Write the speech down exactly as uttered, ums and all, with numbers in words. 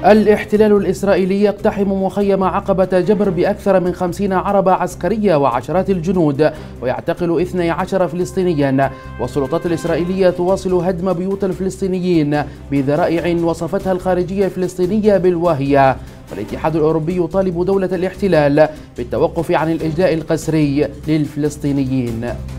الاحتلال الإسرائيلي يقتحم مخيم عقبة جبر بأكثر من خمسين عربة عسكرية وعشرات الجنود، ويعتقل اثني عشر فلسطينيا. والسلطات الإسرائيلية تواصل هدم بيوت الفلسطينيين بذرائع وصفتها الخارجية الفلسطينية بالواهية. والاتحاد الأوروبي يطالب دولة الاحتلال بالتوقف عن الإجلاء القسري للفلسطينيين.